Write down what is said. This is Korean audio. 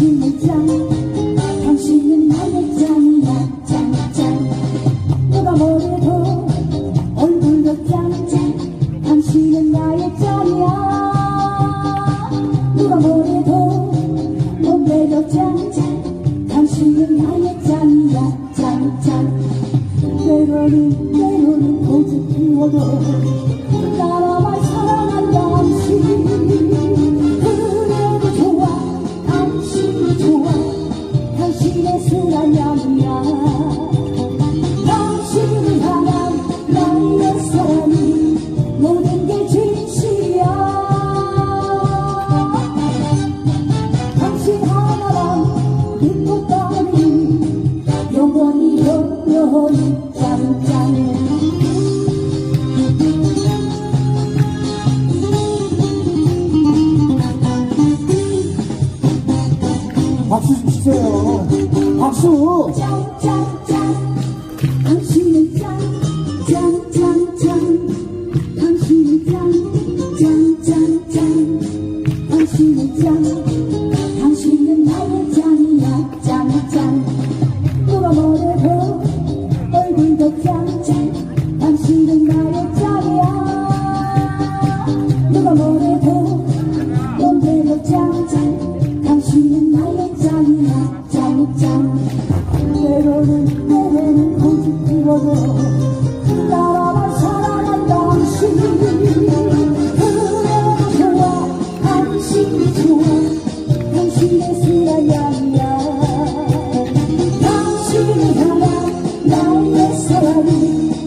당신은 짱, 당신은 나의 짱이야. 짱짱. 누가 뭐래도 얼굴도 짱짱, 당신은 나의 짱이야. 누가 뭐래도 몸매도 짱짱, 당신은 나의 짱이야. 짱짱. 때로는 꽃을 피워도 나라만 사랑한 당신. 그래도 좋아, 당신이 좋아. 당신의 순한 향이야. 당신을 향한 나의 사랑이 모든 게 진실이야. 당신 하나만 믿고 따르니 영원히 짱짱. 박수 좀 주세요. 박수. 짱짱짱. 당신은 짱, 짱짱짱. 당신은 짱, 짱짱짱. 당신은 짱, 당신은 나의 짱이야. 짱짱. 누가 뭐래도 얼굴도 짱짱, 당신은 나의 짱이야. 누가 뭐래도 몸매도 짱짱, 당신은 나의 짱이야. 짱짱. 때로는 꽃이 피워도 나라만 사랑한 당신. 그래도 좋아, 당신이 좋아. 당신의 순한 향이야. 당신을 향한 나의 사랑이